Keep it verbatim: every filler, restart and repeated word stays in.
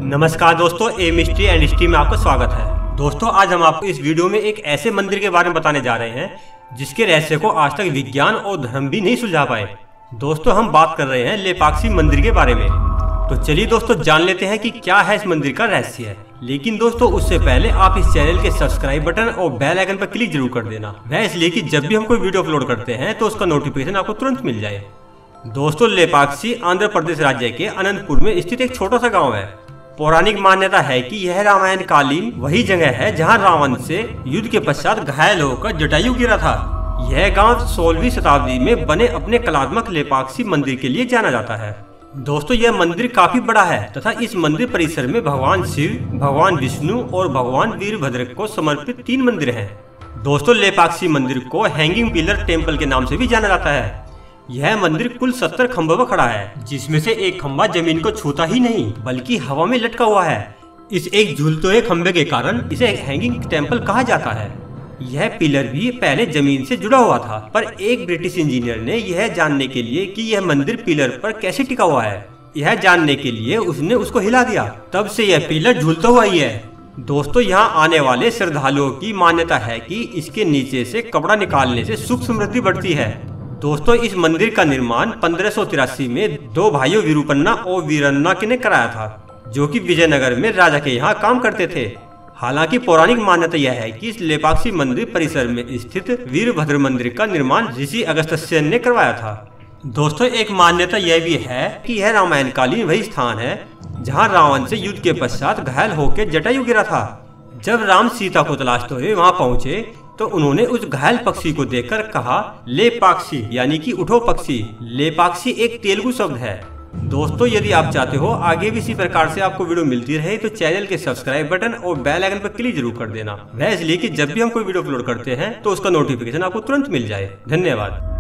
नमस्कार दोस्तों, a mystery and history में आपका स्वागत है। दोस्तों आज हम आपको इस वीडियो में एक ऐसे मंदिर के बारे में बताने जा रहे हैं जिसके रहस्य को आज तक विज्ञान और धर्म भी नहीं सुलझा पाए। दोस्तों हम बात कर रहे हैं लेपाक्षी मंदिर के बारे में। तो चलिए दोस्तों जान लेते हैं कि क्या है इस मंदिर का रहस्य। लेकिन दोस्तों उससे पहले आप इस चैनल के सब्सक्राइब बटन और बेल आइकन पर क्लिक जरूर कर देना। वह इसलिए कि जब भी हम कोई वीडियो अपलोड करते हैं तो उसका नोटिफिकेशन आपको तुरंत मिल जाए। दोस्तों लेपाक्षी आंध्र प्रदेश राज्य के अनंतपुर में स्थित एक छोटा सा गाँव है। पौराणिक मान्यता है कि यह रामायण कालीन वही जगह है जहां रावण से युद्ध के पश्चात घायल होकर जटायु गिरा था। यह गांव सोलहवीं शताब्दी में बने अपने कलात्मक लेपाक्षी मंदिर के लिए जाना जाता है। दोस्तों यह मंदिर काफी बड़ा है तथा इस मंदिर परिसर में भगवान शिव, भगवान विष्णु और भगवान वीरभद्र को समर्पित तीन मंदिर हैं। दोस्तों लेपाक्षी मंदिर को हैंगिंग पिलर टेम्पल के नाम से भी जाना जाता है। यह मंदिर कुल सत्तर खंभों पर खड़ा है, जिसमें से एक खंभा जमीन को छूता ही नहीं बल्कि हवा में लटका हुआ है। इस एक झूलते हुए खंभे के कारण इसे हैंगिंग टेम्पल कहा जाता है। यह पिलर भी पहले जमीन से जुड़ा हुआ था, पर एक ब्रिटिश इंजीनियर ने यह जानने के लिए कि यह मंदिर पिलर पर कैसे टिका हुआ है, यह जानने के लिए उसने उसको हिला दिया। तब से यह पिलर झूलता हुआ ही है। दोस्तों यहाँ आने वाले श्रद्धालुओं की मान्यता है कि इसके नीचे से कपड़ा निकालने से सुख समृद्धि बढ़ती है। दोस्तों इस मंदिर का निर्माण पंद्रह सौ तिरासी में दो भाइयों विरूपन्ना और वीरन्ना ने कराया था, जो कि विजयनगर में राजा के यहाँ काम करते थे। हालांकि पौराणिक मान्यता यह है कि इस लेपाक्षी मंदिर परिसर में स्थित वीरभद्र मंदिर का निर्माण ऋषि अगस्त्यसेन ने करवाया था। दोस्तों एक मान्यता यह भी है कि यह रामायण कालीन वही स्थान है जहाँ रावण से युद्ध के पश्चात घायल होकर जटायु गिरा था। जब राम सीता को तलाशते हुए वहाँ पहुँचे तो उन्होंने उस घायल पक्षी को देखकर कहा लेपाक्षी, यानी कि उठो पक्षी। लेपाक्षी एक तेलुगु शब्द है। दोस्तों यदि आप चाहते हो आगे भी इसी प्रकार से आपको वीडियो मिलती रहे तो चैनल के सब्सक्राइब बटन और बेल आइकन पर क्लिक जरूर कर देना। वह इसलिए कि जब भी हम कोई वीडियो अपलोड करते हैं तो उसका नोटिफिकेशन आपको तुरंत मिल जाए। धन्यवाद।